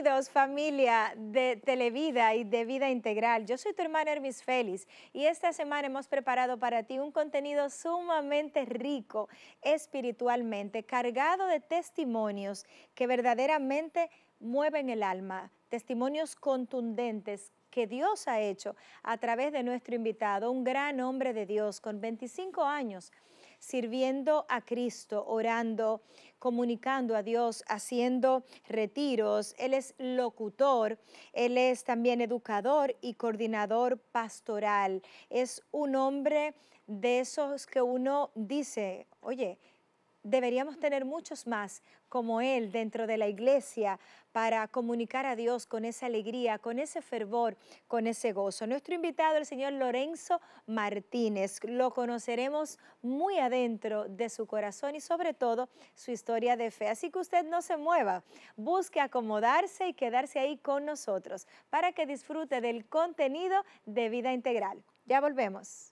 Bienvenidos, familia de Televida y de Vida Integral. Yo soy tu hermana Hermis Félix y esta semana hemos preparado para ti un contenido sumamente rico espiritualmente, cargado de testimonios que verdaderamente mueven el alma, testimonios contundentes que Dios ha hecho a través de nuestro invitado, un gran hombre de Dios con 25 años sirviendo a Cristo, orando, comunicando a Dios, haciendo retiros. Él es locutor, él es también educador y coordinador pastoral. Es un hombre de esos que uno dice, oye, deberíamos tener muchos más como él dentro de la iglesia para comunicar a Dios con esa alegría, con ese fervor, con ese gozo. Nuestro invitado, el señor Lorenzo Martínez, lo conoceremos muy adentro de su corazón y sobre todo su historia de fe. Así que usted no se mueva, busque acomodarse y quedarse ahí con nosotros para que disfrute del contenido de Vida Integral. Ya volvemos.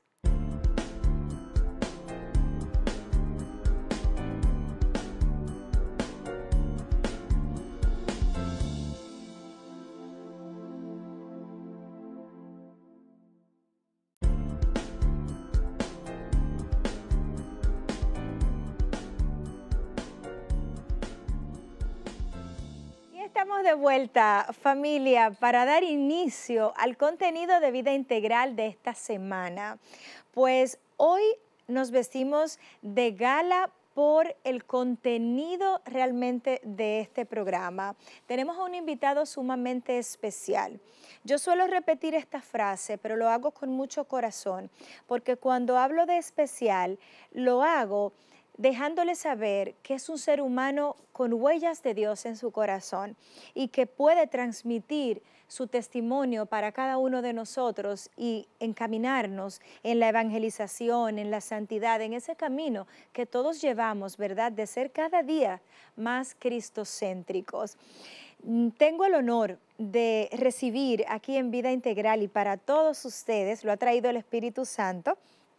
Estamos de vuelta, familia, para dar inicio al contenido de Vida Integral de esta semana. Pues hoy nos vestimos de gala por el contenido realmente de este programa. Tenemos a un invitado sumamente especial. Yo suelo repetir esta frase, pero lo hago con mucho corazón, porque cuando hablo de especial, lo hago dejándole saber que es un ser humano con huellas de Dios en su corazón y que puede transmitir su testimonio para cada uno de nosotros y encaminarnos en la evangelización, en la santidad, en ese camino que todos llevamos, ¿verdad?, de ser cada día más cristocéntricos. Tengo el honor de recibir aquí en Vida Integral y para todos ustedes, lo ha traído el Espíritu Santo,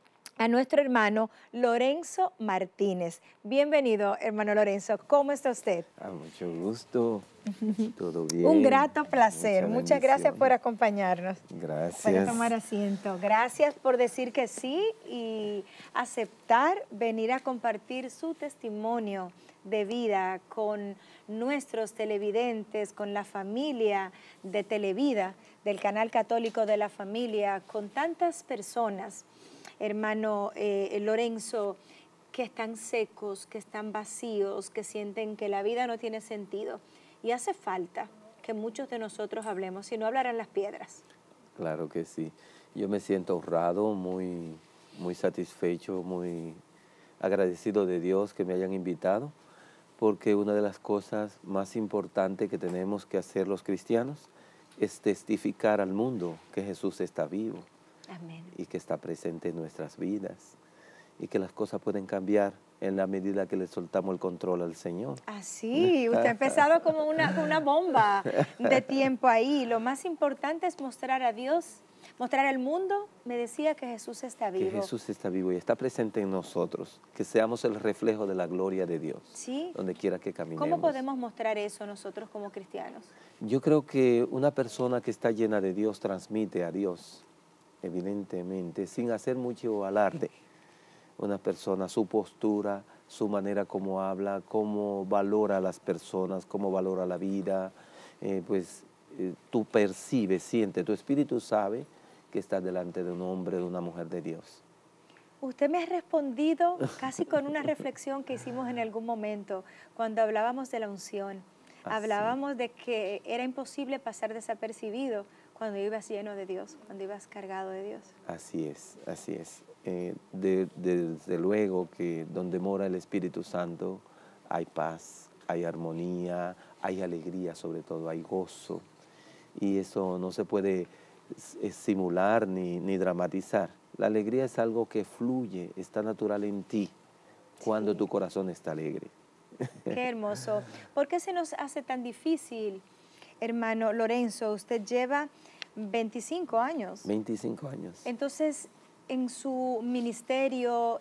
a nuestro hermano Lorenzo Martínez. Bienvenido, hermano Lorenzo. ¿Cómo está usted? Mucho gusto. Todo bien. Un grato placer. Muchas gracias por acompañarnos. Gracias. Puede tomar asiento. Gracias por decir que sí y aceptar venir a compartir su testimonio de vida con nuestros televidentes, con la familia de Televida, del canal católico de la familia, con tantas personas, hermano Lorenzo, que están secos, que están vacíos, que sienten que la vida no tiene sentido. Y hace falta que muchos de nosotros hablemos, si no hablarán las piedras. Claro que sí. Yo me siento honrado, muy satisfecho, muy agradecido de Dios que me hayan invitado, porque una de las cosas más importantes que tenemos que hacer los cristianos es testificar al mundo que Jesús está vivo. Amén. Y que está presente en nuestras vidas y que las cosas pueden cambiar en la medida que le soltamos el control al Señor. Así, usted ha empezado como una bomba de tiempo ahí. Lo más importante es mostrar a Dios, mostrar al mundo, me decía que Jesús está vivo. Que Jesús está vivo y está presente en nosotros, que seamos el reflejo de la gloria de Dios, ¿sí?, donde quiera que caminemos. ¿Cómo podemos mostrar eso nosotros como cristianos? Yo creo que una persona que está llena de Dios transmite a Dios, evidentemente, sin hacer mucho alarde. Una persona, su postura, su manera como habla, cómo valora a las personas, cómo valora la vida, tú percibes, sientes, tu espíritu sabe que estás delante de un hombre, de una mujer de Dios. Usted me ha respondido casi con una reflexión que hicimos en algún momento, cuando hablábamos de la unción. Hablábamos de que era imposible pasar desapercibido cuando ibas lleno de Dios, cuando ibas cargado de Dios. Así es, así es. Desde luego que donde mora el Espíritu Santo hay paz, hay armonía, hay alegría, sobre todo hay gozo. Y eso no se puede simular ni dramatizar. La alegría es algo que fluye, está natural en ti cuando tu corazón está alegre. Qué hermoso. ¿Por qué se nos hace tan difícil, hermano Lorenzo? Usted lleva 25 años. 25 años. Entonces, en su ministerio,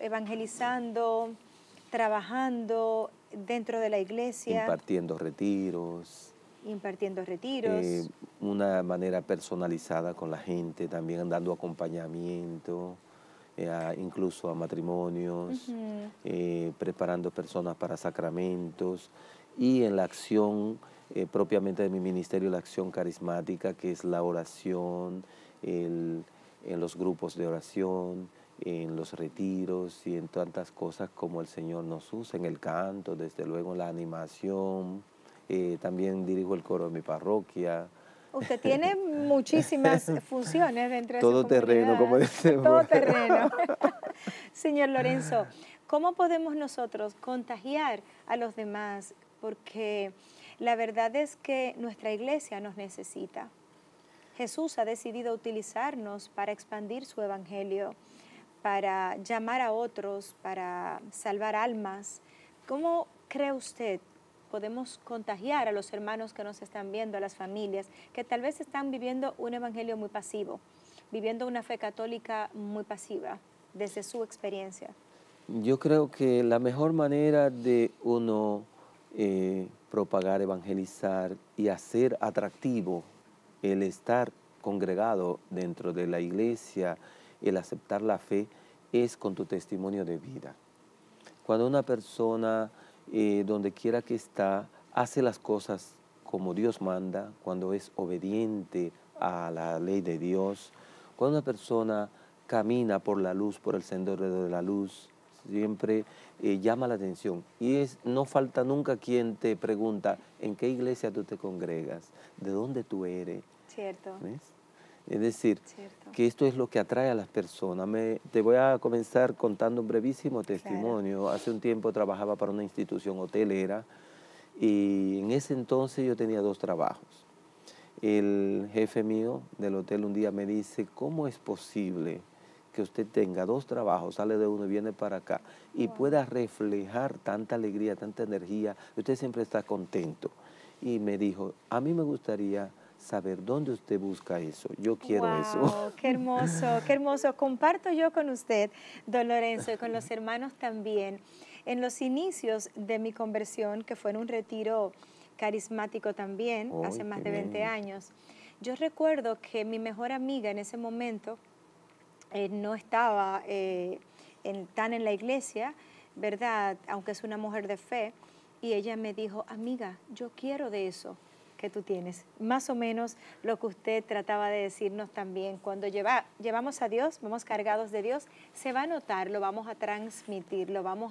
evangelizando, trabajando dentro de la iglesia. Impartiendo retiros, Impartiendo retiros. Una manera personalizada con la gente, también dando acompañamiento, incluso a matrimonios, preparando personas para sacramentos y en la acción propiamente de mi ministerio, la acción carismática, que es la oración, en los grupos de oración, en los retiros y en tantas cosas como el Señor nos usa, en el canto, desde luego en la animación. También dirijo el coro de mi parroquia. Usted tiene muchísimas funciones dentro de su Todo terreno, como comunidad. decimos. Todo terreno. Señor Lorenzo, ¿cómo podemos nosotros contagiar a los demás? Porque la verdad es que nuestra iglesia nos necesita. Jesús ha decidido utilizarnos para expandir su evangelio, para llamar a otros, para salvar almas. ¿Cómo cree usted podemos contagiar a los hermanos que nos están viendo, a las familias, que tal vez están viviendo un evangelio muy pasivo, viviendo una fe católica muy pasiva, desde su experiencia? Yo creo que la mejor manera de uno propagar, evangelizar y hacer atractivo el estar congregado dentro de la iglesia, el aceptar la fe, es con tu testimonio de vida. Cuando una persona, donde quiera que está, hace las cosas como Dios manda, cuando es obediente a la ley de Dios, cuando una persona camina por la luz, por el sendero de la luz, siempre llama la atención. Y no falta nunca quien te pregunta, ¿en qué iglesia tú te congregas? ¿De dónde tú eres? Cierto. ¿Ves? Es decir, Cierto. que esto es lo que atrae a las personas. Te voy a comenzar contando un brevísimo testimonio. Claro. Hace un tiempo trabajaba para una institución hotelera y en ese entonces yo tenía 2 trabajos. El jefe mío del hotel un día me dice, ¿cómo es posible que usted tenga 2 trabajos, sale de uno y viene para acá y pueda reflejar tanta alegría, tanta energía? Usted siempre está contento. Y me dijo, a mí me gustaría saber dónde usted busca eso. Yo quiero eso. Qué hermoso, qué hermoso. Comparto yo con usted, don Lorenzo, y con los hermanos también. En los inicios de mi conversión, que fue en un retiro carismático también, hace más de 20 años, yo recuerdo que mi mejor amiga en ese momento no estaba tan en la iglesia, ¿verdad? Aunque es una mujer de fe, y ella me dijo, amiga, yo quiero de eso que tú tienes. Más o menos lo que usted trataba de decirnos también. Cuando llevamos a Dios, vamos cargados de Dios, se va a notar, lo vamos a transmitir, lo vamos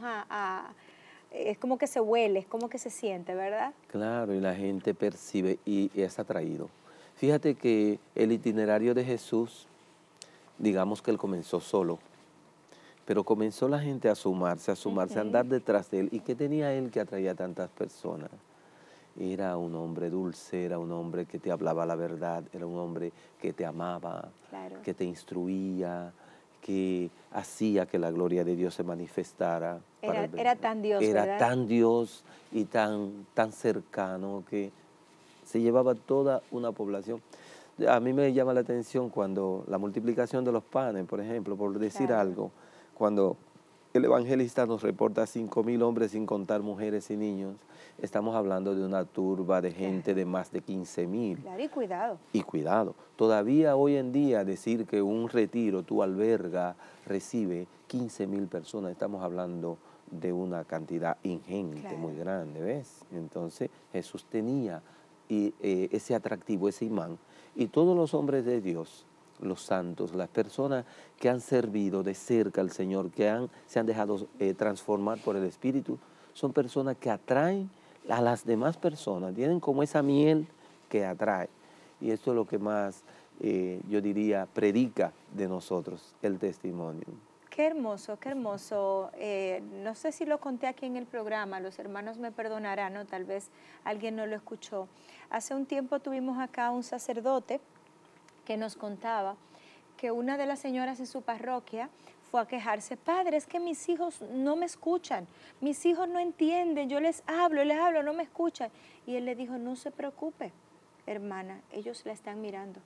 es como que se huele, es como que se siente, ¿verdad? Claro, y la gente percibe y es atraído. Fíjate que el itinerario de Jesús, digamos que él comenzó solo, pero comenzó la gente a sumarse, a andar detrás de él. ¿Y qué tenía él que atraía a tantas personas? Era un hombre dulce, era un hombre que te hablaba la verdad, era un hombre que te amaba, claro, que te instruía, que hacía que la gloria de Dios se manifestara. Era tan Dios, era ¿verdad? Tan Dios y tan cercano que se llevaba toda una población. A mí me llama la atención cuando la multiplicación de los panes, por ejemplo, por decir algo, cuando el evangelista nos reporta 5,000 hombres sin contar mujeres y niños, estamos hablando de una turba de gente de más de 15,000. Claro, y cuidado. Y cuidado. Todavía hoy en día decir que un retiro tú alberga, recibe 15,000 personas, estamos hablando de una cantidad ingente, muy grande, ¿ves? Entonces Jesús tenía ese atractivo, ese imán, y todos los hombres de Dios, los santos, las personas que han servido de cerca al Señor, que se han dejado transformar por el Espíritu, son personas que atraen a las demás personas, tienen como esa miel que atrae. Y esto es lo que más, yo diría, predica de nosotros, el testimonio. Qué hermoso, qué hermoso. No sé si lo conté aquí en el programa, los hermanos me perdonarán, ¿no? Tal vez alguien no lo escuchó. Hace un tiempo tuvimos acá un sacerdote que nos contaba que una de las señoras en su parroquia fue a quejarse, padre, es que mis hijos no me escuchan, mis hijos no entienden, yo les hablo, no me escuchan. Y él le dijo, no se preocupe, hermana, ellos la están mirando.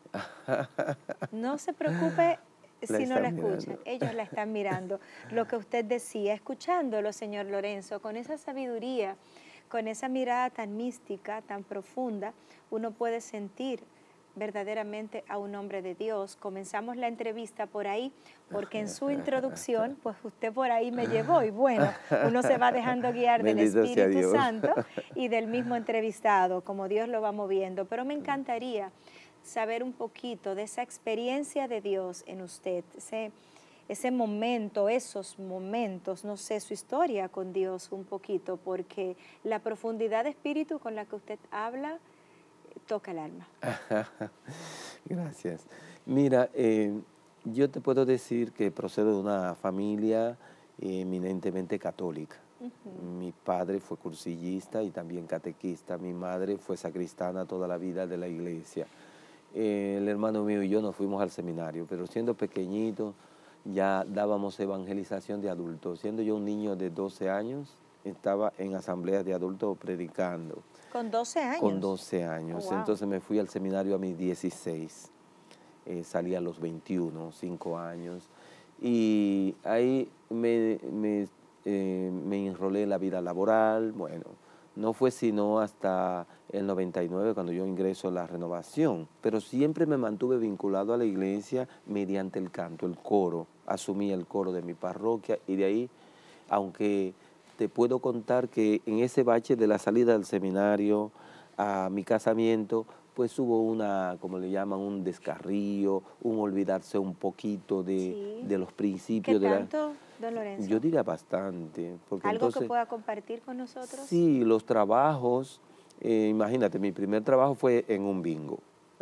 No se preocupe si no la escuchan, ellos la están mirando. Lo que usted decía, escuchándolo, señor Lorenzo, con esa sabiduría, con esa mirada tan mística, tan profunda, uno puede sentir verdaderamente a un hombre de Dios. Comenzamos la entrevista por ahí, porque en su introducción, pues usted por ahí me llevó y bueno, uno se va dejando guiar del Bendito sea Espíritu Dios. Santo y del mismo entrevistado, como Dios lo va moviendo. Pero me encantaría saber un poquito de esa experiencia de Dios en usted, ese momento, esos momentos, no sé, su historia con Dios un poquito, porque la profundidad de espíritu con la que usted habla toca el alma. Gracias. Mira, yo te puedo decir que procedo de una familia eminentemente católica. Mi padre fue cursillista y también catequista. Mi madre fue sacristana toda la vida de la iglesia. El hermano mío y yo nos fuimos al seminario, pero siendo pequeñitos ya dábamos evangelización de adultos. Siendo yo un niño de 12 años, estaba en asambleas de adultos predicando. ¿Con 12 años? Con 12 años. Oh, wow. Entonces me fui al seminario a mis 16. Salí a los 21, 5 años. Y ahí me enrolé en la vida laboral. Bueno, no fue sino hasta el 99 cuando yo ingreso a la renovación. Pero siempre me mantuve vinculado a la iglesia mediante el canto, el coro. Asumí el coro de mi parroquia y de ahí, aunque te puedo contar que en ese bache de la salida del seminario a mi casamiento, pues hubo una, como le llaman, un descarrío, un olvidarse un poquito de los principios. ¿Qué tanto, don Lorenzo? Yo diría bastante. Porque ¿Algo entonces, que pueda compartir con nosotros? Sí, los trabajos, imagínate, mi primer trabajo fue en un bingo.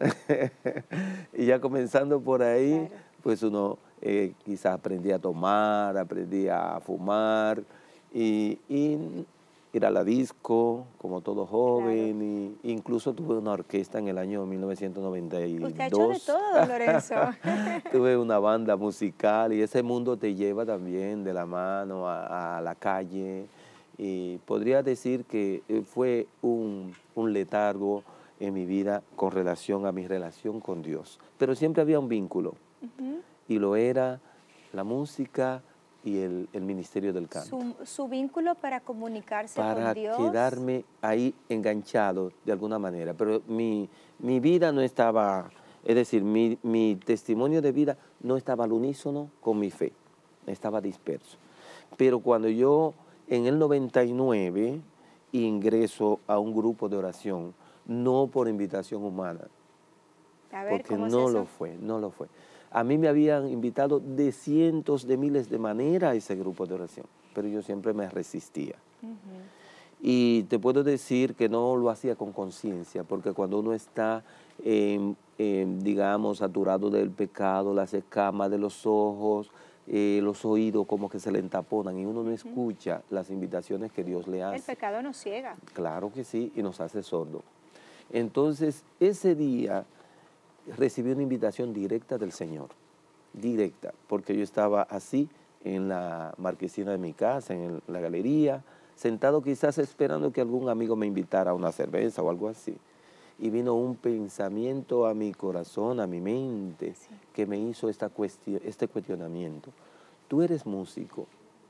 Y ya comenzando por ahí, claro, pues uno quizás aprendí a tomar, aprendí a fumar y ir a la disco, como todo joven, claro, y incluso tuve una orquesta en el año 1992. Usted ha hecho de todo, don Lorenzo. Tuve una banda musical y ese mundo te lleva también de la mano a la calle. Y podría decir que fue un letargo en mi vida con relación a mi relación con Dios. Pero siempre había un vínculo, y lo era la música y el ministerio del canto. Su vínculo para comunicarse para con Dios. Para quedarme ahí enganchado de alguna manera. Pero mi vida no estaba, es decir, mi testimonio de vida no estaba al unísono con mi fe, estaba disperso. Pero cuando yo en el 99 ingreso a un grupo de oración, no por invitación humana, a ver, porque ¿cómo no es eso? No lo fue. A mí me habían invitado de cientos de miles de maneras a ese grupo de oración, pero yo siempre me resistía. Y te puedo decir que no lo hacía con conciencia, porque cuando uno está, digamos, saturado del pecado, las escamas de los ojos, los oídos como que se le entaponan y uno no escucha las invitaciones que Dios le hace. El pecado nos ciega. Claro que sí, y nos hace sordo. Entonces, ese día recibí una invitación directa del Señor, directa, porque yo estaba así en la marquesina de mi casa, en la galería, sentado quizás esperando que algún amigo me invitara a una cerveza o algo así. Y vino un pensamiento a mi corazón, a mi mente, sí, que me hizo este cuestionamiento. Tú eres músico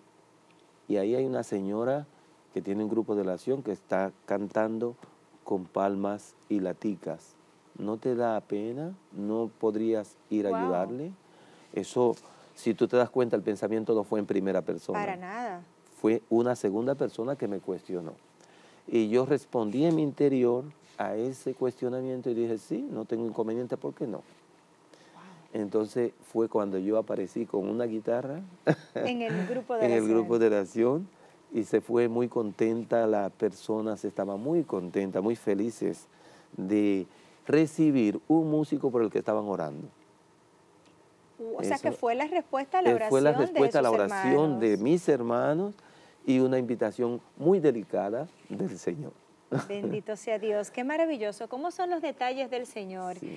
y ahí hay una señora que tiene un grupo de oración que está cantando con palmas y laticas. ¿No te da pena? ¿No podrías ir a ayudarle? Eso, si tú te das cuenta, el pensamiento no fue en primera persona. Para nada. Fue una segunda persona que me cuestionó. Y yo respondí en mi interior a ese cuestionamiento y dije, sí, no tengo inconveniente, ¿por qué no? Wow. Entonces fue cuando yo aparecí con una guitarra en el grupo de en oración. el grupo de oración, y se fue muy contenta, las personas estaban muy contentas, muy felices de recibir un músico por el que estaban orando. O sea, que fue la respuesta a la oración fue la respuesta a la oración hermanos. de mis hermanos y una invitación muy delicada del Señor. Bendito sea Dios, qué maravilloso. ¿Cómo son los detalles del Señor? Sí.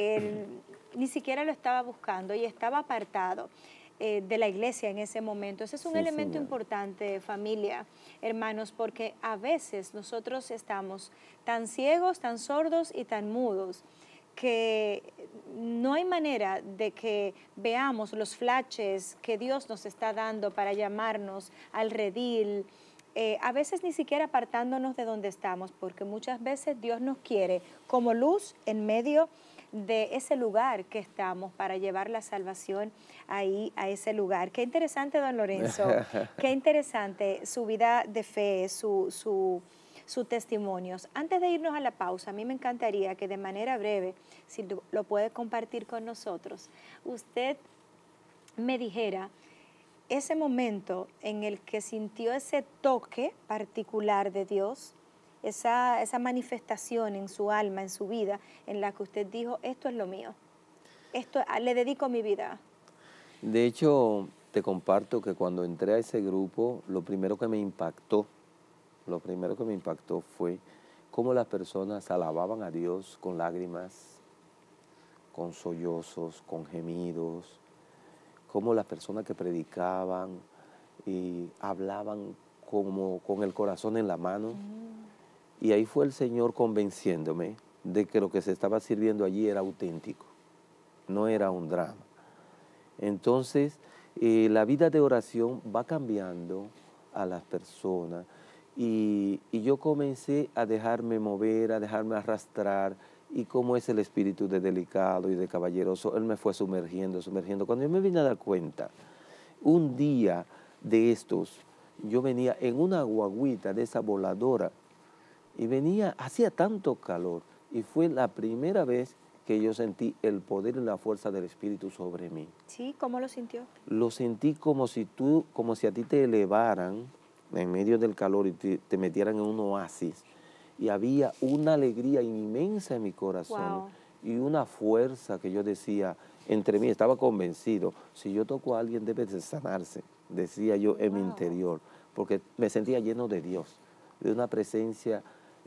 Ni siquiera lo estaba buscando y estaba apartado de la iglesia en ese momento. Ese es un elemento importante, familia, hermanos, porque a veces nosotros estamos tan ciegos, tan sordos y tan mudos que no hay manera de que veamos los flashes que Dios nos está dando para llamarnos al redil, a veces ni siquiera apartándonos de donde estamos, porque muchas veces Dios nos quiere como luz en medio de ese lugar que estamos para llevar la salvación ahí a ese lugar. Qué interesante, don Lorenzo, qué interesante su vida de fe, sus testimonios. Antes de irnos a la pausa, a mí me encantaría que de manera breve, si lo puede compartir con nosotros, usted me dijera ese momento en el que sintió ese toque particular de Dios, esa manifestación en su alma, en su vida, en la que usted dijo, esto es lo mío, le dedico mi vida. De hecho, te comparto que cuando entré a ese grupo, lo primero que me impactó fue cómo las personas alababan a Dios con lágrimas, con sollozos, con gemidos, cómo las personas que predicaban y hablaban como con el corazón en la mano. Y ahí fue el Señor convenciéndome de que lo que se estaba sirviendo allí era auténtico, no era un drama. Entonces, la vida de oración va cambiando a las personas y yo comencé a dejarme mover, a dejarme arrastrar, y como es el espíritu de delicado y de caballeroso, Él me fue sumergiendo. Cuando yo me vine a dar cuenta, un día de estos, yo venía en una guaguita de esa voladora, y hacía tanto calor, y fue la primera vez que yo sentí el poder y la fuerza del Espíritu sobre mí. Sí, ¿cómo lo sintió? Lo sentí como si a ti te elevaran en medio del calor y te metieran en un oasis, y había una alegría inmensa en mi corazón. Wow. Y una fuerza que yo decía entre mí, estaba convencido, si yo toco a alguien debe de sanarse, decía yo en mi interior, porque me sentía lleno de Dios, de una presencia.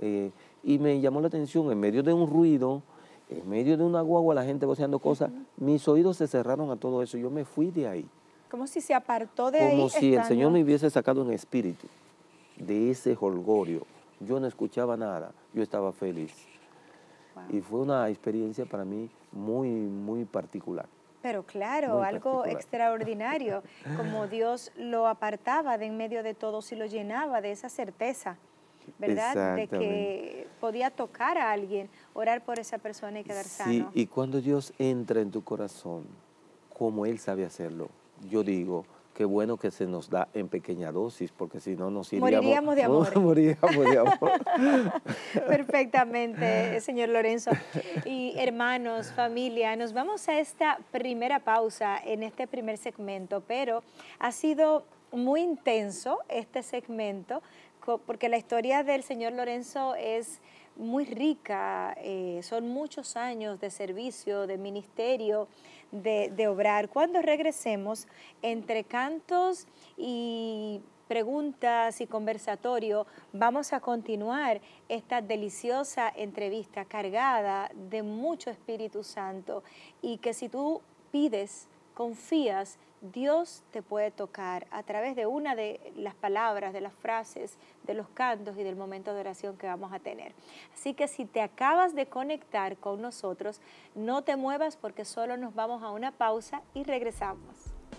Y me llamó la atención, en medio de un ruido, en medio de una guagua, la gente voceando cosas, mis oídos se cerraron a todo eso, yo me fui de ahí. Como si se apartó de ahí. Como si el Señor me hubiese sacado en espíritu de ese jolgorio. Yo no escuchaba nada, yo estaba feliz. Wow. Y fue una experiencia para mí muy, muy particular. Pero claro, algo extraordinario, como Dios lo apartaba de en medio de todos y lo llenaba de esa certeza, ¿verdad? De que podía tocar a alguien, orar por esa persona y quedar sano. Sí, y cuando Dios entra en tu corazón, como Él sabe hacerlo, yo digo, qué bueno que se nos da en pequeña dosis, porque si no nos moriríamos de amor. Moriríamos de amor. Perfectamente, señor Lorenzo. Y hermanos, familia, nos vamos a esta primera pausa en este primer segmento, pero ha sido muy intenso este segmento, porque la historia del señor Lorenzo es muy rica, son muchos años de servicio, de ministerio, de obrar. Cuando regresemos, entre cantos y preguntas y conversatorio, vamos a continuar esta deliciosa entrevista cargada de mucho Espíritu Santo, y que si tú pides, confías, Dios te puede tocar a través de una de las palabras, de las frases, de los cantos y del momento de oración que vamos a tener. Así que si te acabas de conectar con nosotros, no te muevas, porque solo nos vamos a una pausa y regresamos.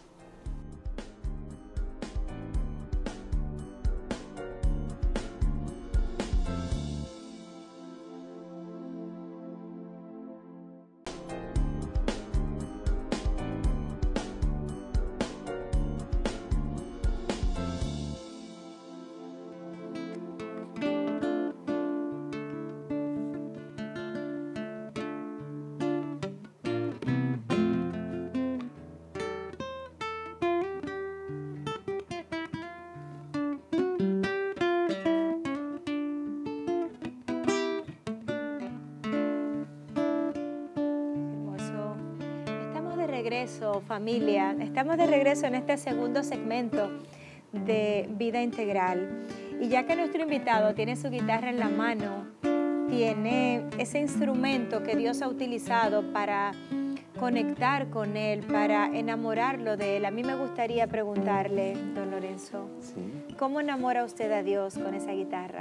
Familia, estamos de regreso en este segundo segmento de Vida Integral, y ya que nuestro invitado tiene su guitarra en la mano, tiene ese instrumento que Dios ha utilizado para conectar con él, para enamorarlo de él, a mí me gustaría preguntarle, don Lorenzo, ¿sí? ¿Cómo enamora usted a Dios con esa guitarra?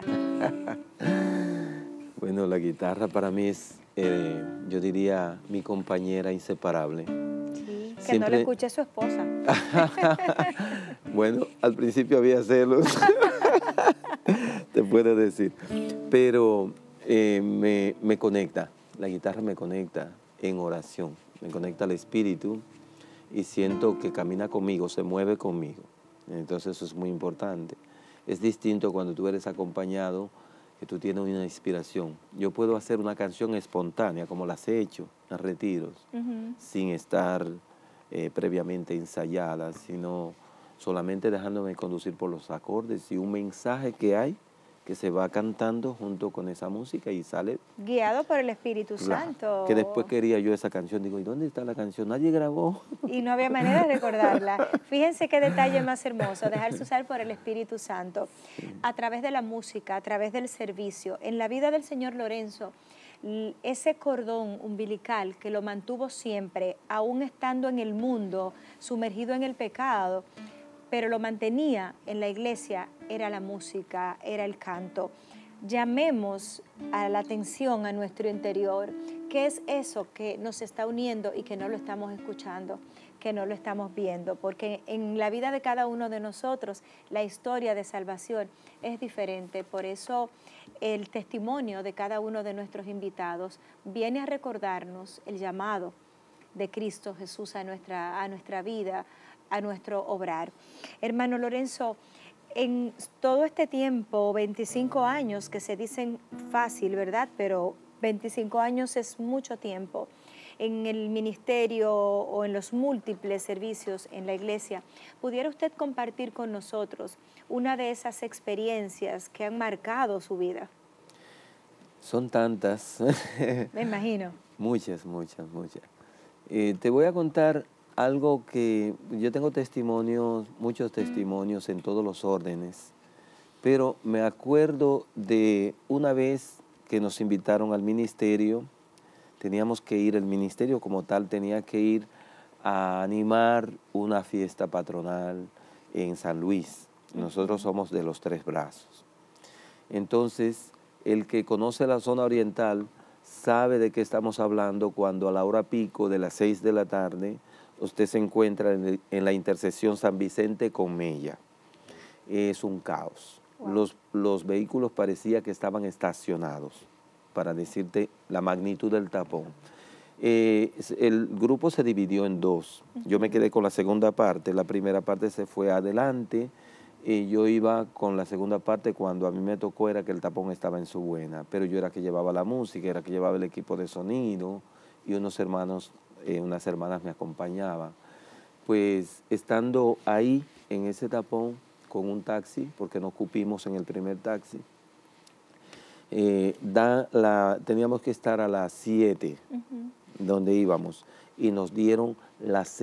Bueno, la guitarra para mí es, yo diría, mi compañera inseparable. Que siempre... no le escuche su esposa. Bueno, al principio había celos. te puedo decir. Pero me conecta, la guitarra me conecta en oración, me conecta al espíritu y siento que camina conmigo, se mueve conmigo. Entonces eso es muy importante. Es distinto cuando tú eres acompañado, que tú tienes una inspiración. Yo puedo hacer una canción espontánea, como las he hecho en retiros, sin estar previamente ensayada, sino solamente dejándome conducir por los acordes y un mensaje que hay que se va cantando junto con esa música y sale guiado por el Espíritu Santo. Que después quería yo esa canción, digo, ¿y dónde está la canción? Nadie grabó. Y no había manera de recordarla. Fíjense qué detalle más hermoso, dejarse usar por el Espíritu Santo. A través de la música, a través del servicio, en la vida del señor Lorenzo, ese cordón umbilical que lo mantuvo siempre, aún estando en el mundo, sumergido en el pecado, pero lo mantenía en la iglesia, era la música, era el canto. Llamemos a la atención a nuestro interior. ¿Qué es eso que nos está uniendo y que no lo estamos escuchando, que no lo estamos viendo? Porque en la vida de cada uno de nosotros, la historia de salvación es diferente. Por eso el testimonio de cada uno de nuestros invitados viene a recordarnos el llamado de Cristo Jesús a nuestra vida, a nuestro obrar. Hermano Lorenzo, en todo este tiempo, 25 años, que se dicen fácil, ¿verdad? Pero 25 años es mucho tiempo en el ministerio o en los múltiples servicios en la iglesia. ¿Pudiera usted compartir con nosotros una de esas experiencias que han marcado su vida? Son tantas. Me imagino. Muchas. Te voy a contar algo que yo tengo testimonios, muchos testimonios en todos los órdenes, pero me acuerdo de una vez que nos invitaron al ministerio. Teníamos que ir, el ministerio como tal tenía que ir a animar una fiesta patronal en San Luis. Nosotros somos de los Tres Brazos. Entonces, el que conoce la zona oriental sabe de qué estamos hablando cuando a la hora pico de las 6 de la tarde usted se encuentra en la intersección San Vicente con Mella. Es un caos. Wow. Los vehículos parecía que estaban estacionados, para decirte la magnitud del tapón. El grupo se dividió en dos. Yo me quedé con la segunda parte. La primera parte se fue adelante. Yo iba con la segunda parte. Cuando a mí me tocó era que el tapón estaba en su buena, pero yo era que llevaba la música, era que llevaba el equipo de sonido y unos hermanos, unas hermanas me acompañaban. Pues estando ahí en ese tapón con un taxi, porque nos cupimos en el primer taxi, teníamos que estar a las 7 donde íbamos y nos dieron las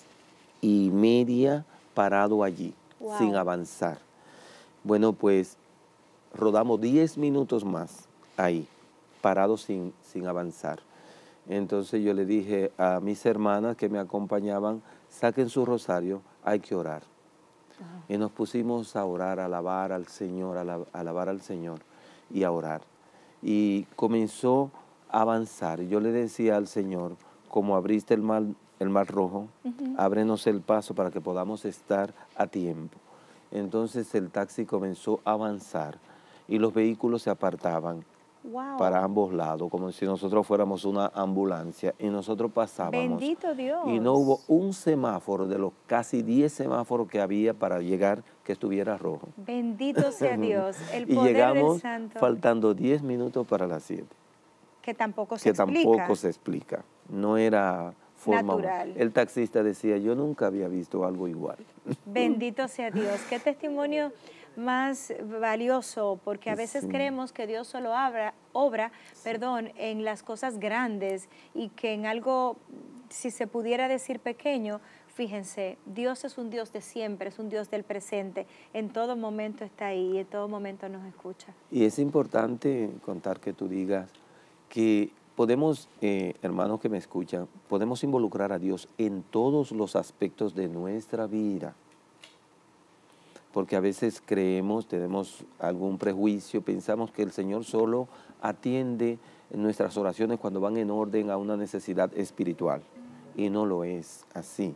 6:30 parado allí, wow, sin avanzar. Bueno, pues rodamos 10 minutos más ahí, parados sin avanzar. Entonces yo le dije a mis hermanas que me acompañaban, saquen su rosario, hay que orar. Y nos pusimos a orar, a alabar al Señor, alabar al Señor y a orar. Y comenzó a avanzar. Yo le decía al Señor, como abriste el mar Rojo, ábrenos el paso para que podamos estar a tiempo. Entonces el taxi comenzó a avanzar y los vehículos se apartaban. Wow. Para ambos lados, como si nosotros fuéramos una ambulancia, y nosotros pasábamos. Bendito Dios. Y no hubo un semáforo de los casi 10 semáforos que había para llegar que estuviera rojo. Bendito sea Dios, el y poder llegamos del Santo. Faltando 10 minutos para las 7. Que tampoco se explica. Tampoco se explica. No era forma natural. El taxista decía, yo nunca había visto algo igual. Bendito sea Dios. Qué testimonio más valioso, porque a veces creemos que Dios solo obra en las cosas grandes y que en algo, si se pudiera decir pequeño, fíjense, Dios es un Dios de siempre, es un Dios del presente, en todo momento está ahí y en todo momento nos escucha. Y es importante contar que tú digas que podemos, hermanos que me escuchan, podemos involucrar a Dios en todos los aspectos de nuestra vida. Porque a veces creemos, tenemos algún prejuicio, pensamos que el Señor solo atiende nuestras oraciones cuando van en orden a una necesidad espiritual. Y no lo es así.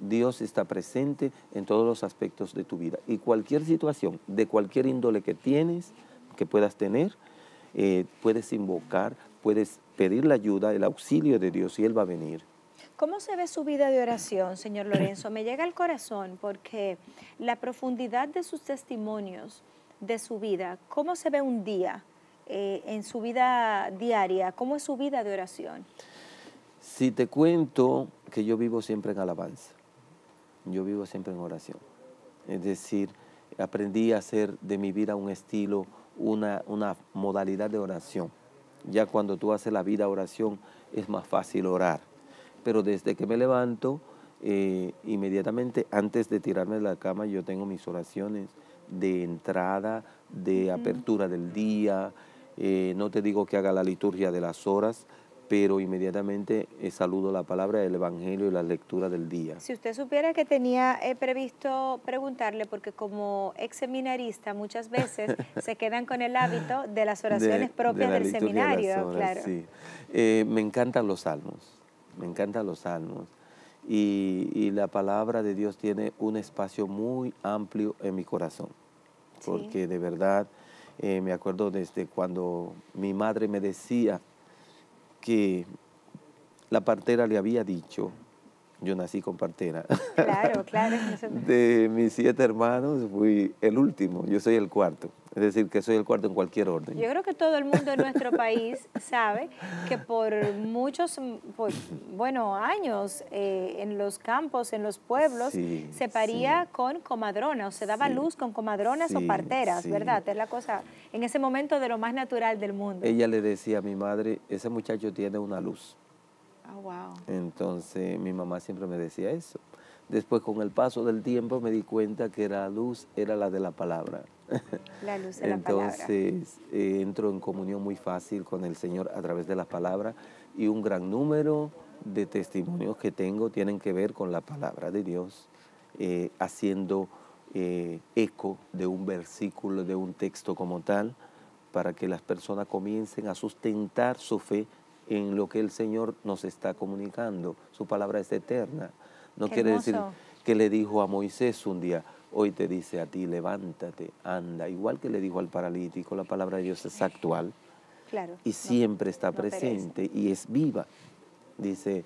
Dios está presente en todos los aspectos de tu vida. Y cualquier situación, de cualquier índole que tienes, que puedas tener, puedes invocar, puedes pedir la ayuda, el auxilio de Dios y Él va a venir. ¿Cómo se ve su vida de oración, señor Lorenzo? Me llega al corazón porque la profundidad de sus testimonios, de su vida, ¿cómo se ve un día en su vida diaria? ¿Cómo es su vida de oración? Si te cuento que yo vivo siempre en alabanza, yo vivo siempre en oración. Es decir, aprendí a hacer de mi vida un estilo, una modalidad de oración. Ya cuando tú haces la vida oración es más fácil orar. Pero desde que me levanto, inmediatamente antes de tirarme de la cama, yo tengo mis oraciones de entrada, de apertura del día. No te digo que haga la liturgia de las horas, pero inmediatamente saludo la palabra del Evangelio y la lectura del día. Si usted supiera que tenía previsto preguntarle, porque como ex seminarista muchas veces se quedan con el hábito de las oraciones propias del seminario, claro. Sí. Me encantan los salmos, me encantan los salmos. Y la palabra de Dios tiene un espacio muy amplio en mi corazón, porque de verdad me acuerdo desde cuando mi madre me decía que la partera le había dicho, yo nací con partera. Claro, claro. De mis 7 hermanos fui el último, yo soy el cuarto. Es decir, que soy el cuarto en cualquier orden. Yo creo que todo el mundo en nuestro país sabe que por muchos, años en los campos, en los pueblos, se paría con comadrona, o se daba luz con comadronas o parteras, ¿verdad? Es la cosa, en ese momento, de lo más natural del mundo. Ella le decía a mi madre, ese muchacho tiene una luz. Oh, wow. Entonces mi mamá siempre me decía eso. Después, con el paso del tiempo, me di cuenta que la luz era la de la palabra. La luz de la palabra. Entonces entro en comunión muy fácil con el Señor a través de la palabra, y un gran número de testimonios que tengo tienen que ver con la palabra de Dios, haciendo eco de un versículo, de un texto como tal, para que las personas comiencen a sustentar su fe en lo que el Señor nos está comunicando. Su palabra es eterna. No quiere decir que le dijo a Moisés un día, hoy te dice a ti, levántate, anda. Igual que le dijo al paralítico, la palabra de Dios es actual, claro, y siempre está presente y es viva. Dice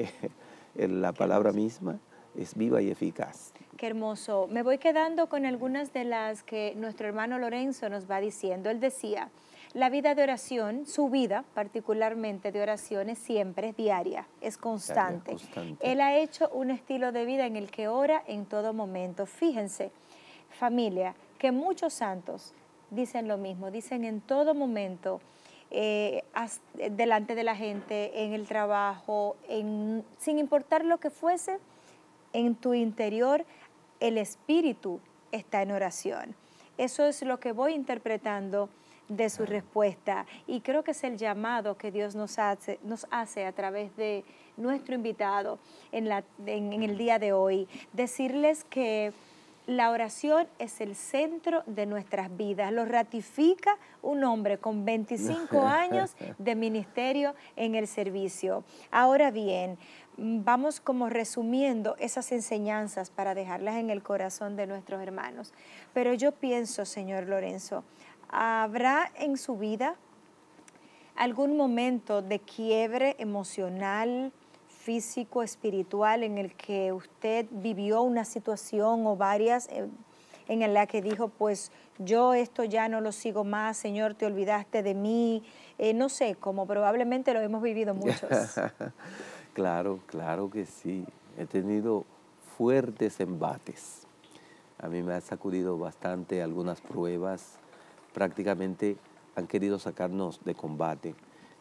la palabra misma, es viva y eficaz. Qué hermoso. Me voy quedando con algunas de las que nuestro hermano Lorenzo nos va diciendo. Él decía, la vida de oración, su vida particularmente de oración, es siempre diaria, es constante. Él ha hecho un estilo de vida en el que ora en todo momento. Fíjense, familia, que muchos santos dicen lo mismo, dicen en todo momento, delante de la gente, en el trabajo, sin importar lo que fuese, en tu interior el espíritu está en oración. Eso es lo que voy interpretando de su respuesta, y creo que es el llamado que Dios nos hace a través de nuestro invitado en el día de hoy, decirles que la oración es el centro de nuestras vidas. Lo ratifica un hombre con 25 años de ministerio en el servicio. Ahora bien, vamos como resumiendo esas enseñanzas para dejarlas en el corazón de nuestros hermanos. Pero yo pienso, señor Lorenzo, ¿habrá en su vida algún momento de quiebre emocional, físico, espiritual, en el que usted vivió una situación o varias en la que dijo, pues yo esto ya no lo sigo más, Señor, te olvidaste de mí? No sé, como probablemente lo hemos vivido muchos. Claro, claro que sí. He tenido fuertes embates. A mí me ha sacudido bastante algunas pruebas. Prácticamente han querido sacarnos de combate.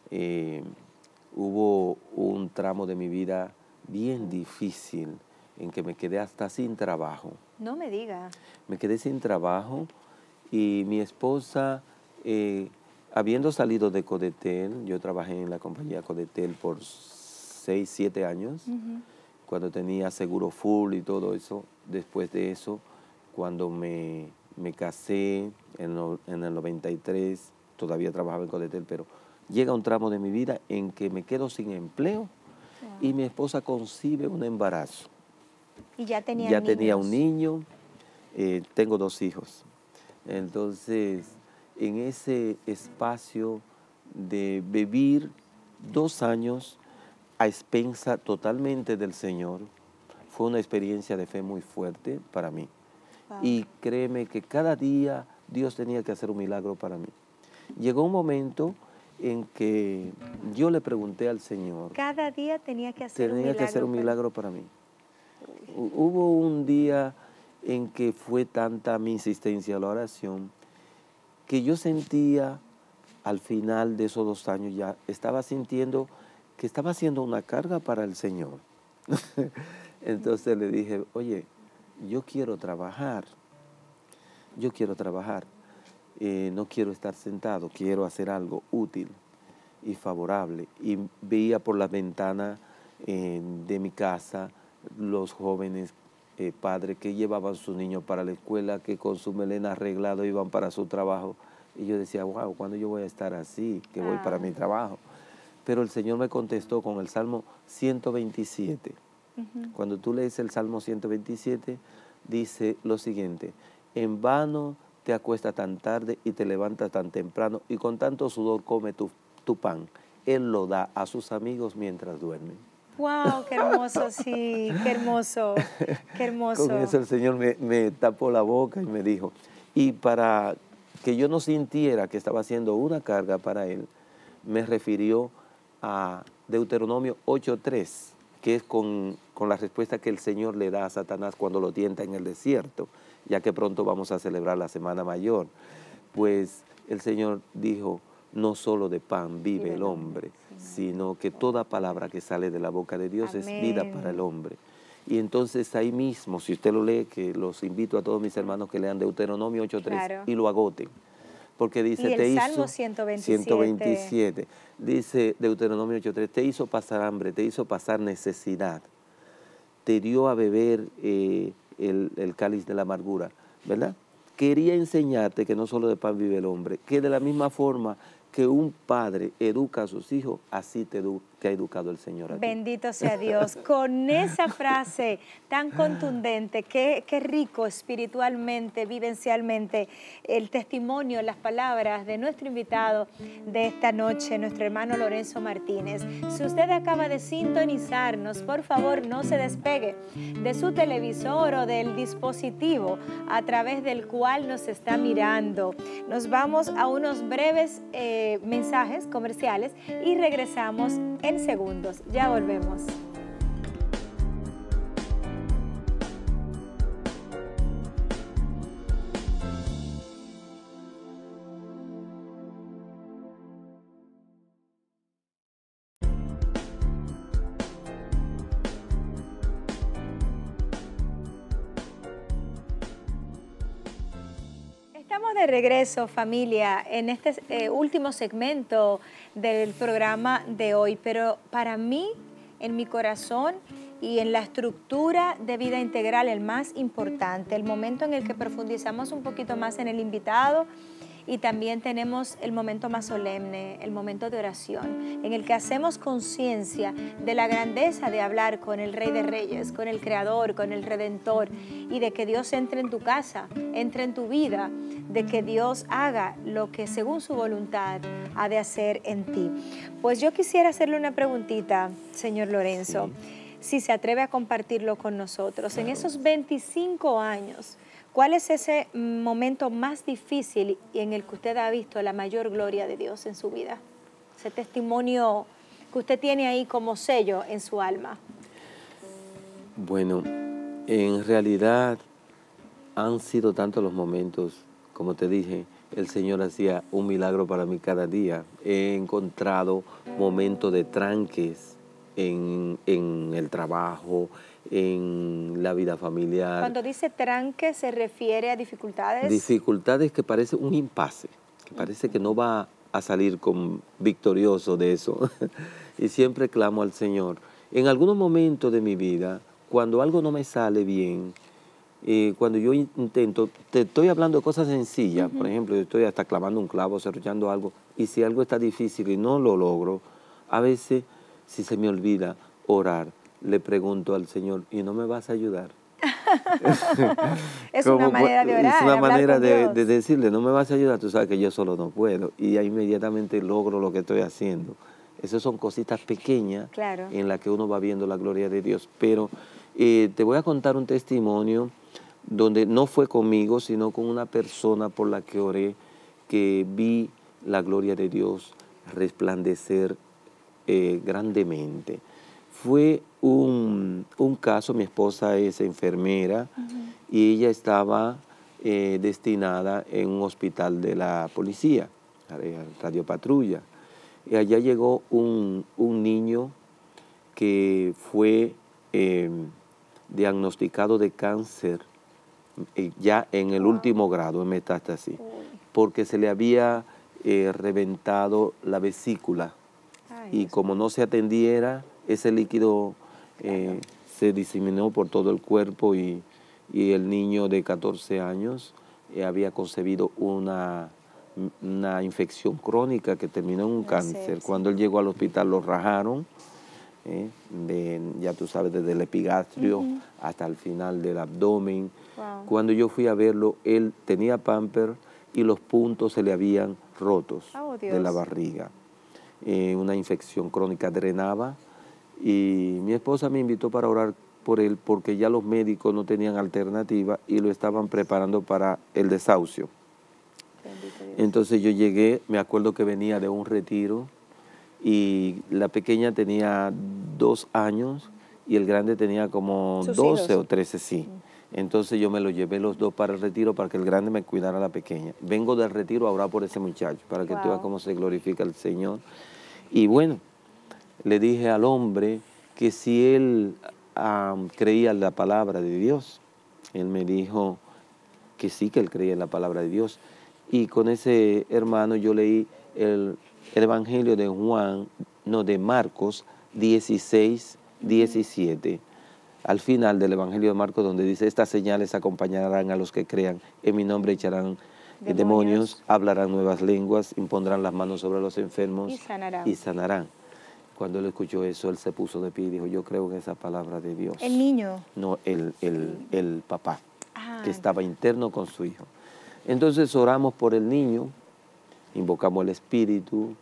Hubo un tramo de mi vida bien difícil en que me quedé hasta sin trabajo. No me diga. Me quedé sin trabajo, y mi esposa, habiendo salido de Codetel, yo trabajé en la compañía Codetel por 6, 7 años, cuando tenía seguro full y todo eso. Después de eso, cuando me casé en el 93, todavía trabajaba en Codetel, pero llega un tramo de mi vida en que me quedo sin empleo y mi esposa concibe un embarazo. Y ya tenía ya tenía un niños. niño, tengo 2 hijos. Entonces, en ese espacio de vivir 2 años a expensa totalmente del Señor, fue una experiencia de fe muy fuerte para mí. Wow. Y créeme que cada día Dios tenía que hacer un milagro para mí. Llegó un momento en que yo le pregunté al Señor. Cada día tenía que hacer un Tenía milagro. que hacer un milagro para mí. Hubo un día en que fue tanta mi insistencia a la oración que yo sentía al final de esos 2 años ya estaba sintiendo que estaba haciendo una carga para el Señor. Entonces le dije, oye, yo quiero trabajar, no quiero estar sentado, quiero hacer algo útil y favorable. Y veía por la ventana de mi casa los jóvenes padres que llevaban sus niños para la escuela, que con su melena arreglado iban para su trabajo. Y yo decía, wow, ¿cuándo yo voy a estar así, que voy para mi trabajo? Pero el Señor me contestó con el Salmo 127. Cuando tú lees el Salmo 127, dice lo siguiente: en vano te acuestas tan tarde y te levantas tan temprano, y con tanto sudor come tu pan. Él lo da a sus amigos mientras duermen. ¡Wow! ¡Qué hermoso! Sí, qué hermoso, qué hermoso. Con eso el Señor me tapó la boca y me dijo, y para que yo no sintiera que estaba haciendo una carga para Él, me refirió a Deuteronomio 8:3, que es con la respuesta que el Señor le da a Satanás cuando lo tienta en el desierto, ya que pronto vamos a celebrar la Semana Mayor. Pues el Señor dijo, no solo de pan vive el hombre, sino que toda palabra que sale de la boca de Dios es vida para el hombre. Y entonces ahí mismo, si usted lo lee, que los invito a todos mis hermanos que lean Deuteronomio 8:3 y lo agoten. Porque dice, y el Salmo 127. Dice Deuteronomio 8:3, te hizo pasar hambre, te hizo pasar necesidad, te dio a beber el cáliz de la amargura, ¿verdad? Quería enseñarte que no solo de pan vive el hombre, que de la misma forma que un padre educa a sus hijos, así te ha educado el Señor a ti. Bendito sea Dios. Con esa frase tan contundente, qué rico espiritualmente, vivencialmente, el testimonio, las palabras de nuestro invitado de esta noche, nuestro hermano Lorenzo Martínez. Si usted acaba de sintonizarnos, por favor no se despegue de su televisor o del dispositivo a través del cual nos está mirando. Nos vamos a unos breves mensajes comerciales y regresamos en segundos. Ya volvemos. Estamos de regreso, familia, en este último segmento del programa de hoy, pero para mí, en mi corazón y en la estructura de vida integral, el más importante, el momento en el que profundizamos un poquito más en el invitado, y también tenemos el momento más solemne, el momento de oración, en el que hacemos conciencia de la grandeza de hablar con el Rey de Reyes, con el Creador, con el Redentor, y de que Dios entre en tu casa, entre en tu vida, de que Dios haga lo que según su voluntad ha de hacer en ti. Pues yo quisiera hacerle una preguntita, señor Lorenzo, si se atreve a compartirlo con nosotros. Claro. En esos 25 años, ¿cuál es ese momento más difícil y en el que usted ha visto la mayor gloria de Dios en su vida? Ese testimonio que usted tiene ahí como sello en su alma. Bueno, en realidad han sido tantos los momentos, como te dije, el Señor hacía un milagro para mí cada día. He encontrado momentos de tranques en el trabajo, en la vida familiar. Cuando dice tranque, ¿se refiere a dificultades? Dificultades que parece un impasse, que parece que no va a salir victorioso de eso. Y siempre clamo al Señor. En algunos momentos de mi vida, cuando algo no me sale bien, cuando yo intento, te estoy hablando de cosas sencillas, por ejemplo, yo estoy hasta clavando un clavo, serruchando algo, y si algo está difícil y no lo logro, a veces, si se me olvida orar, le pregunto al Señor, ¿y no me vas a ayudar? Es una manera de orar, es una hablar manera con de Dios. decirle, no me vas a ayudar, tú sabes que yo solo no puedo. Y ahí inmediatamente logro lo que estoy haciendo. Esas son cositas pequeñas Claro. en las que uno va viendo la gloria de Dios. Pero te voy a contar un testimonio donde no fue conmigo, sino con una persona por la que oré, que vi la gloria de Dios resplandecer grandemente. Fue un caso, mi esposa es enfermera y ella estaba destinada en un hospital de la policía, Radio Patrulla. Y allá llegó un niño que fue diagnosticado de cáncer ya en el último grado, en metástasis, porque se le había reventado la vesícula. Y como no se atendiera, ese líquido se diseminó por todo el cuerpo y el niño de 14 años había concebido una infección crónica que terminó en un cáncer. Cuando él llegó al hospital lo rajaron, ya tú sabes, desde el epigastrio hasta el final del abdomen. Wow. Cuando yo fui a verlo, él tenía pamper y los puntos se le habían rotos de la barriga. Una infección crónica drenaba y mi esposa me invitó para orar por él porque ya los médicos no tenían alternativa y lo estaban preparando para el desahucio. Entonces yo llegué, me acuerdo que venía de un retiro y la pequeña tenía 2 años y el grande tenía como 12 o 13, sí. Entonces yo me lo llevé los dos para el retiro para que el grande me cuidara a la pequeña. Vengo del retiro a orar por ese muchacho, para que tú veas cómo se glorifica el Señor. Y bueno, le dije al hombre que si él creía en la palabra de Dios. Él me dijo que sí, que él creía en la palabra de Dios. Y con ese hermano yo leí el Evangelio de Marcos 16, 17. Al final del Evangelio de Marcos, donde dice, estas señales acompañarán a los que crean, en mi nombre echarán demonios, hablarán nuevas lenguas, impondrán las manos sobre los enfermos y sanarán. Cuando él escuchó eso, él se puso de pie y dijo, yo creo en esa palabra de Dios. ¿El niño? No, el papá, que estaba interno con su hijo. Entonces oramos por el niño, invocamos el Espíritu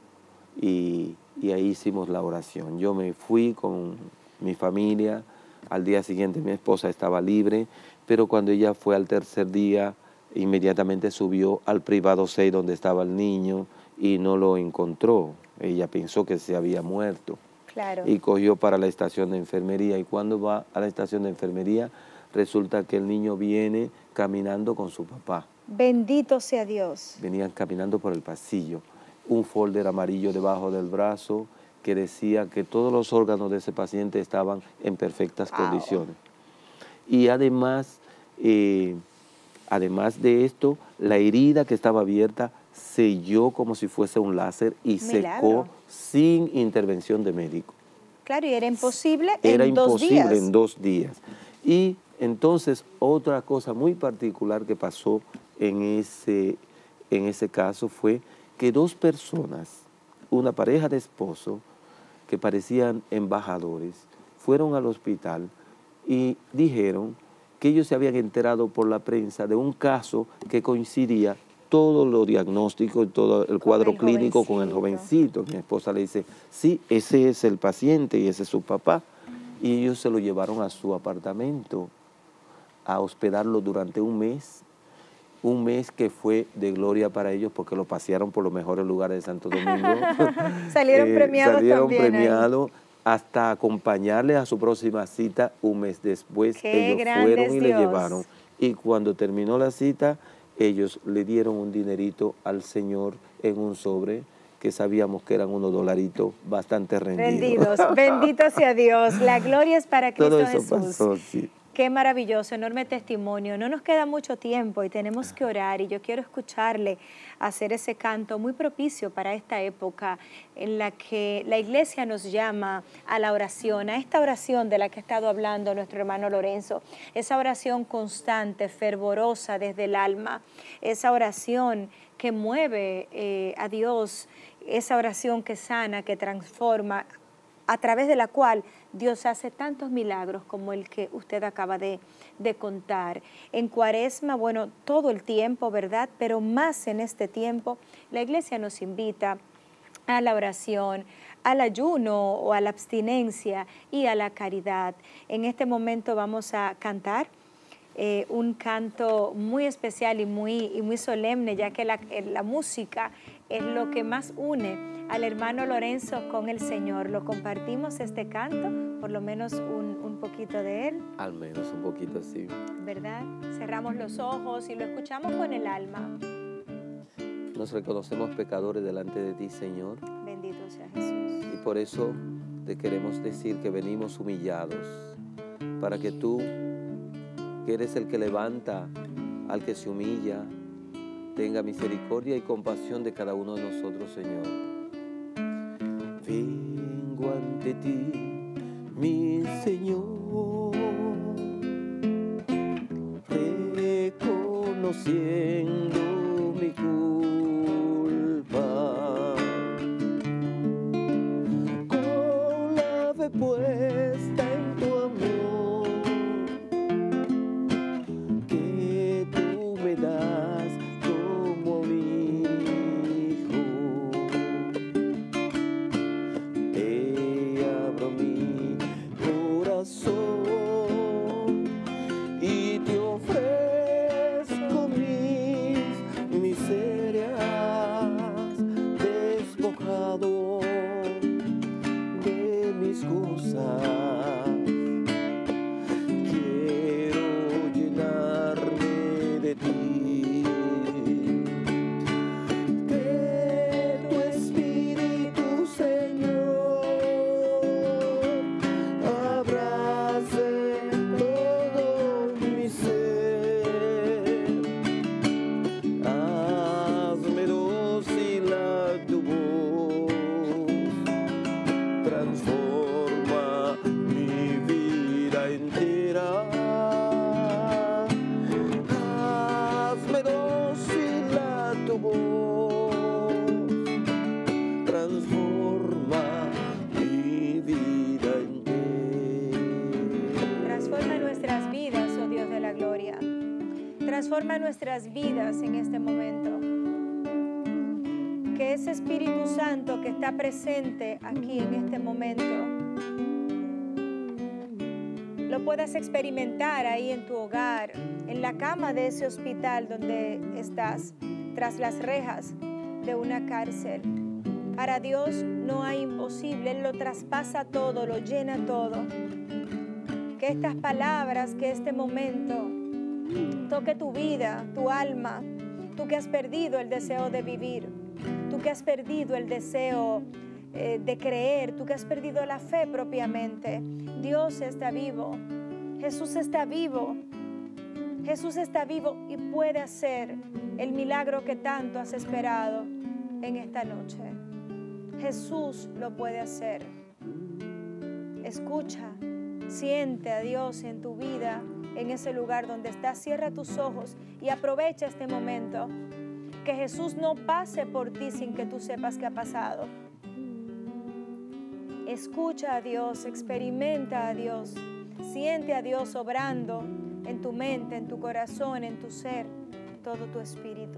y ahí hicimos la oración. Yo me fui con mi familia. Al día siguiente mi esposa estaba libre, pero cuando ella fue al tercer día, inmediatamente subió al privado 6 donde estaba el niño y no lo encontró. Ella pensó que se había muerto. Claro. Y cogió para la estación de enfermería. Y cuando va a la estación de enfermería, resulta que el niño viene caminando con su papá. Bendito sea Dios. Venían caminando por el pasillo. Un folder amarillo debajo del brazo, que decía que todos los órganos de ese paciente estaban en perfectas condiciones. Y además de esto, la herida que estaba abierta selló como si fuese un láser y secó sin intervención de médico. Claro, y era imposible en 2 días. Era imposible en 2 días. Y entonces otra cosa muy particular que pasó en ese caso fue que 2 personas, una pareja de esposos, que parecían embajadores, fueron al hospital y dijeron que ellos se habían enterado por la prensa de un caso que coincidía todo lo diagnóstico y todo el cuadro clínico con el jovencito. Mi esposa le dice, sí, ese es el paciente y ese es su papá. Y ellos se lo llevaron a su apartamento a hospedarlo durante un mes que fue de gloria para ellos porque lo pasearon por los mejores lugares de Santo Domingo. Salieron premiados premiados hasta acompañarle a su próxima cita un mes después. Ellos fueron y le llevaron. Y cuando terminó la cita, ellos le dieron un dinerito al Señor en un sobre que sabíamos que eran unos dolaritos bastante rendidos. Bendito sea Dios. La gloria es para Cristo Jesús. Todo eso pasó, sí. Qué maravilloso, enorme testimonio. No nos queda mucho tiempo y tenemos que orar y yo quiero escucharle hacer ese canto muy propicio para esta época en la que la iglesia nos llama a la oración, a esta oración de la que ha estado hablando nuestro hermano Lorenzo, esa oración constante, fervorosa desde el alma, esa oración que mueve a Dios, esa oración que sana, que transforma. a través de la cual Dios hace tantos milagros como el que usted acaba de contar. En Cuaresma, bueno, todo el tiempo, ¿verdad? Pero más en este tiempo, la iglesia nos invita a la oración, al ayuno o a la abstinencia y a la caridad. En este momento vamos a cantar un canto muy especial y muy solemne, ya que la música es lo que más une al hermano Lorenzo con el Señor. Lo compartimos este canto, por lo menos un poquito de él. Al menos un poquito así. ¿Verdad? Cerramos los ojos y lo escuchamos con el alma. Nos reconocemos pecadores delante de ti, Señor. Bendito sea Jesús. Y por eso te queremos decir que venimos humillados, para que tú, que eres el que levanta al que se humilla, tenga misericordia y compasión de cada uno de nosotros, Señor. Vengo ante ti, mi Señor, reconociendo mi culpa, con la fe puesta en tu amor, que tú me das como mi hijo. Te abro mi corazón y te ofrezco mis miserias, despojado de mis cosas. Quiero llenarme de ti, que tu Espíritu, Señor, abrace todo mi ser. Hazme dócil a tu voz, transforma mi vida entera. Hazme dócil a tu voz, transforma mi vida entera. Transforma nuestras vidas, oh Dios de la gloria. Transforma nuestras vidas en este momento. Que ese Espíritu Santo que está presente aquí en este momento lo puedas experimentar ahí en tu hogar, en la cama de ese hospital donde estás, tras las rejas de una cárcel. Para Dios no hay imposible, Él lo traspasa todo, lo llena todo. Que estas palabras, que este momento toque tu vida, tu alma, tú que has perdido el deseo de vivir, tú que has perdido el deseo de creer, tú que has perdido la fe propiamente. Dios está vivo, Jesús está vivo, Jesús está vivo y puede hacer el milagro que tanto has esperado en esta noche. Jesús lo puede hacer. Escucha, siente a Dios en tu vida, en ese lugar donde estás. Cierra tus ojos y aprovecha este momento. Que Jesús no pase por ti sin que tú sepas qué ha pasado. Escucha a Dios, experimenta a Dios, siente a Dios obrando en tu mente, en tu corazón, en tu ser, todo tu espíritu.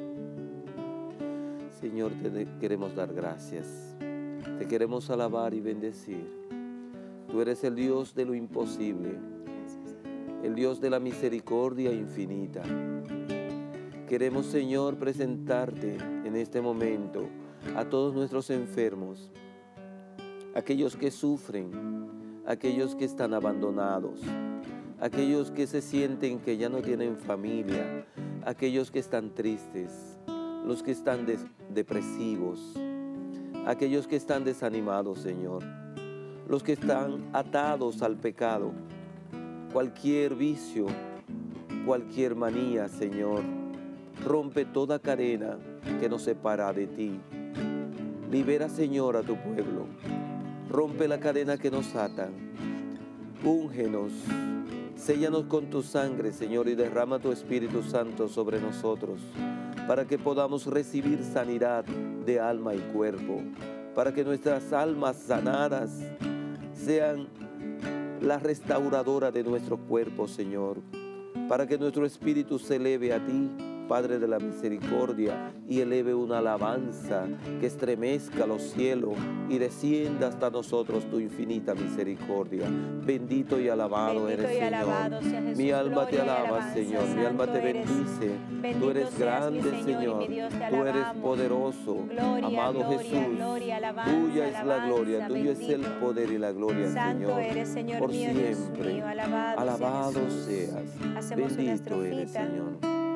Señor, te queremos dar gracias, te queremos alabar y bendecir. Tú eres el Dios de lo imposible, el Dios de la misericordia infinita. Queremos, Señor, presentarte en este momento a todos nuestros enfermos, aquellos que sufren, aquellos que están abandonados, aquellos que se sienten que ya no tienen familia, aquellos que están tristes, los que están depresivos, aquellos que están desanimados, Señor, los que están atados al pecado, cualquier vicio, cualquier manía, Señor. Rompe toda cadena que nos separa de ti. Libera, Señor, a tu pueblo. Rompe la cadena que nos ata. Úngenos, séllanos con tu sangre, Señor, y derrama tu Espíritu Santo sobre nosotros, para que podamos recibir sanidad de alma y cuerpo, para que nuestras almas sanadas sean la restauradora de nuestro cuerpo, Señor, para que nuestro espíritu se eleve a ti, Padre de la misericordia, y eleve una alabanza que estremezca los cielos y descienda hasta nosotros tu infinita misericordia. Bendito y alabado eres, Señor. Mi alma te alaba, Señor. Mi alma te bendice. Tú eres grande, Señor. Tú eres poderoso. Amado Jesús, tuya es la gloria, tuyo es el poder y la gloria, Señor. Por siempre. Alabado seas. Bendito eres, Señor.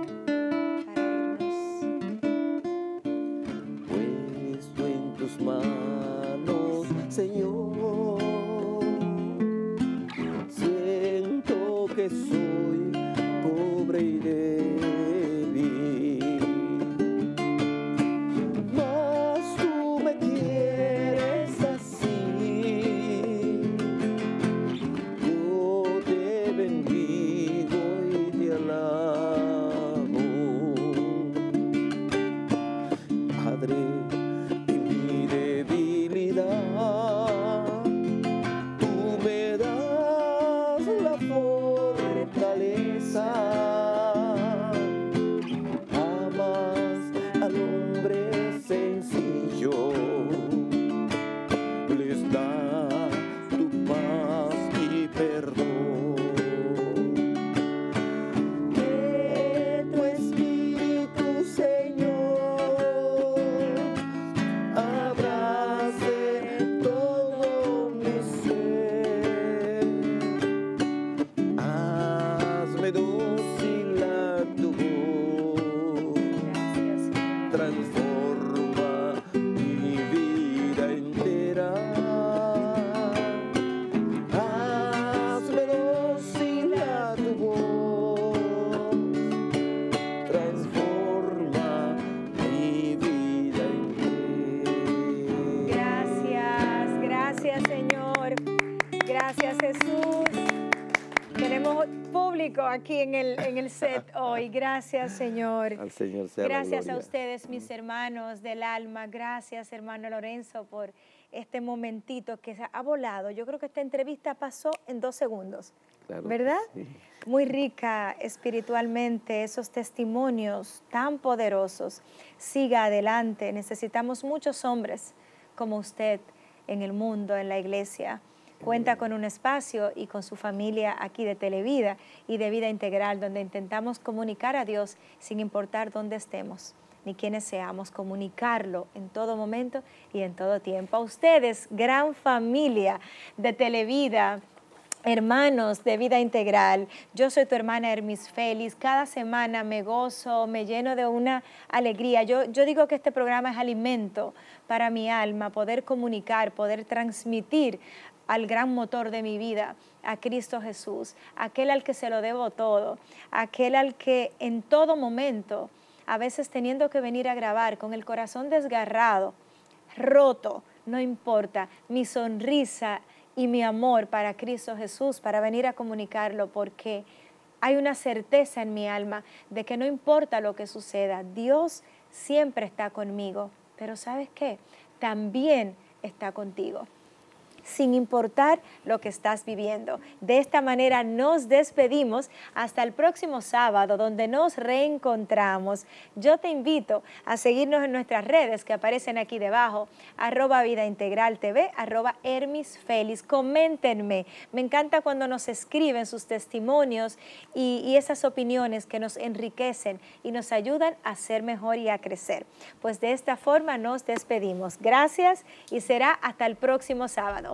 Tus manos, Señor, siento que soy pobre y débil, mas tú me quieres así. Yo te bendigo y te alabo, Padre. Tú me das la fortaleza, amas al hombre sencillo, les da tu paz y perdón. Que tu Espíritu, Señor, abrace todo mi ser. Hazme dócil a tu voz. Transforma mi vida entera. Hazme dócil a tu voz. Transforma mi vida entera. Gracias, Señor. Gracias, Jesús. Tenemos público aquí en el set hoy. Gracias, Señor. Al Señor sea la Gracias gloria. a ustedes, mis hermanos del alma. Gracias, hermano Lorenzo, por este momentito que ha volado. Yo creo que esta entrevista pasó en 2 segundos. Claro, ¿verdad? sí. Muy rica espiritualmente, esos testimonios tan poderosos. Siga adelante. Necesitamos muchos hombres como usted en el mundo, en la iglesia. Cuenta con un espacio y con su familia aquí de Televida y de Vida Integral, donde intentamos comunicar a Dios sin importar dónde estemos ni quiénes seamos, comunicarlo en todo momento y en todo tiempo. A ustedes, gran familia de Televida, hermanos de Vida Integral, yo soy tu hermana Hermis Félix. Cada semana me gozo, me lleno de una alegría. Yo digo que este programa es alimento para mi alma, poder comunicar, poder transmitir al gran motor de mi vida, a Cristo Jesús, aquel al que se lo debo todo, aquel al que en todo momento, a veces teniendo que venir a grabar con el corazón desgarrado, roto, no importa, mi sonrisa y mi amor para Cristo Jesús, para venir a comunicarlo, porque hay una certeza en mi alma de que no importa lo que suceda, Dios siempre está conmigo, pero ¿sabes qué? También está contigo, sin importar lo que estás viviendo. De esta manera nos despedimos hasta el próximo sábado, donde nos reencontramos. Yo te invito a seguirnos en nuestras redes que aparecen aquí debajo, @VidaIntegralTV, @HermisFélix. Coméntenme, me encanta cuando nos escriben sus testimonios y esas opiniones que nos enriquecen y nos ayudan a ser mejor y a crecer. Pues de esta forma nos despedimos. Gracias y será hasta el próximo sábado.